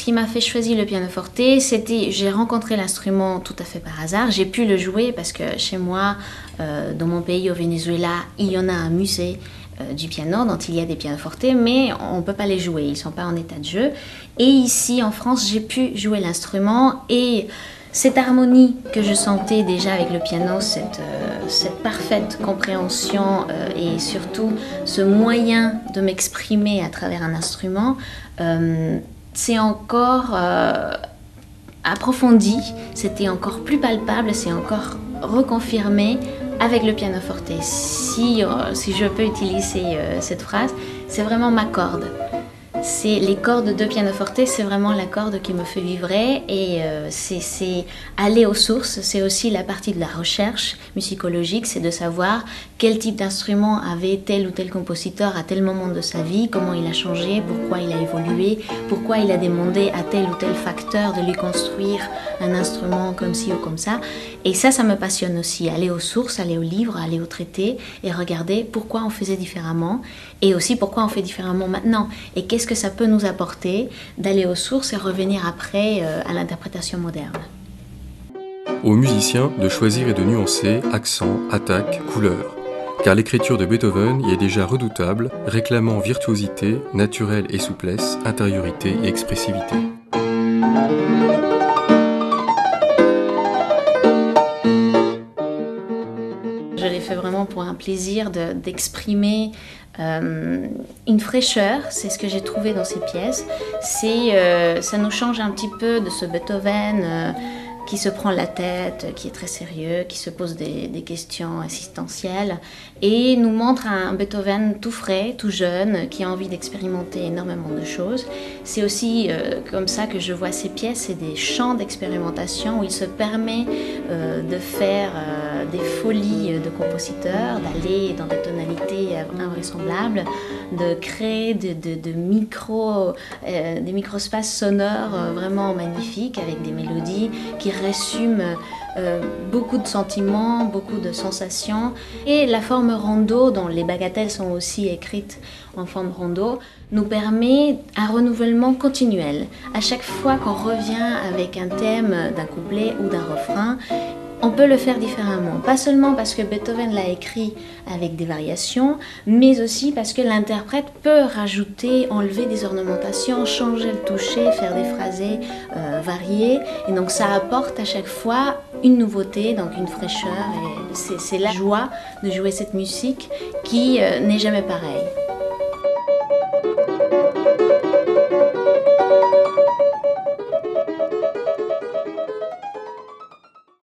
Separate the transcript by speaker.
Speaker 1: qui m'a fait choisir le pianoforte, c'était, j'ai rencontré l'instrument tout à fait par hasard. J'ai pu le jouer parce que chez moi, dans mon pays, au Venezuela, il y en a un musée du piano dont il y a des pianofortes, mais on ne peut pas les jouer, ils ne sont pas en état de jeu. Et ici, en France, j'ai pu jouer l'instrument et cette harmonie que je sentais déjà avec le piano, cette parfaite compréhension et surtout ce moyen de m'exprimer à travers un instrument, c'est encore approfondi, c'était encore plus palpable, c'est encore reconfirmé avec le pianoforte. Si je peux utiliser cette phrase, c'est vraiment ma corde. C'est les cordes de pianoforte, c'est vraiment la corde qui me fait vibrer et c'est aller aux sources. C'est aussi la partie de la recherche musicologique, c'est de savoir quel type d'instrument avait tel ou tel compositeur à tel moment de sa vie, comment il a changé, pourquoi il a évolué, pourquoi il a demandé à tel ou tel facteur de lui construire un instrument comme ci ou comme ça. Et ça me passionne aussi, aller aux sources, aller aux livres, aller aux traités et regarder pourquoi on faisait différemment et aussi pourquoi on fait différemment maintenant et qu'est-ce que ça peut nous apporter d'aller aux sources et revenir après à l'interprétation moderne.
Speaker 2: Aux musiciens de choisir et de nuancer accent, attaque, couleur. Car l'écriture de Beethoven y est déjà redoutable, réclamant virtuosité, naturel et souplesse, intériorité et expressivité.
Speaker 1: Je l'ai fait vraiment pour un plaisir d'exprimer une fraîcheur, c'est ce que j'ai trouvé dans ces pièces. Ça nous change un petit peu de ce Beethoven qui se prend la tête, qui est très sérieux, qui se pose des questions existentielles et nous montre un Beethoven tout frais, tout jeune, qui a envie d'expérimenter énormément de choses. C'est aussi comme ça que je vois ces pièces, c'est des champs d'expérimentation où il se permet de faire des folies de compositeurs, d'aller dans des tonalités invraisemblables, de créer des micro-espaces sonores vraiment magnifiques avec des mélodies qui résument beaucoup de sentiments, beaucoup de sensations. Et la forme rondo, dont les bagatelles sont aussi écrites en forme rondo, nous permet un renouvellement continuel. À chaque fois qu'on revient avec un thème d'un couplet ou d'un refrain, on peut le faire différemment, pas seulement parce que Beethoven l'a écrit avec des variations, mais aussi parce que l'interprète peut rajouter, enlever des ornementations, changer le toucher, faire des phrasés variés. Et donc ça apporte à chaque fois une nouveauté, donc une fraîcheur. Et c'est la joie de jouer cette musique qui n'est jamais pareille.